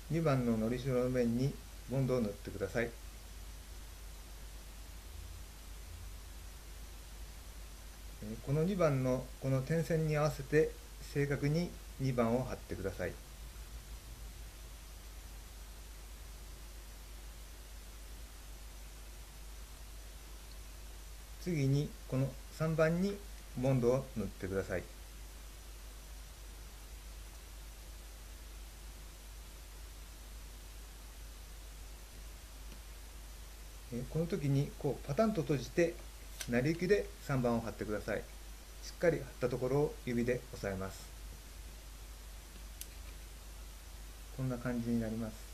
2番ののりしろの面にボンドを塗ってください。この2番のこの点線に合わせて正確に2番を貼ってください。次にこの3番にボンドを塗ってください。この時にこうパタンと閉じて成り行きで3番を貼ってください。しっかり貼ったところを指で押さえます。こんな感じになります。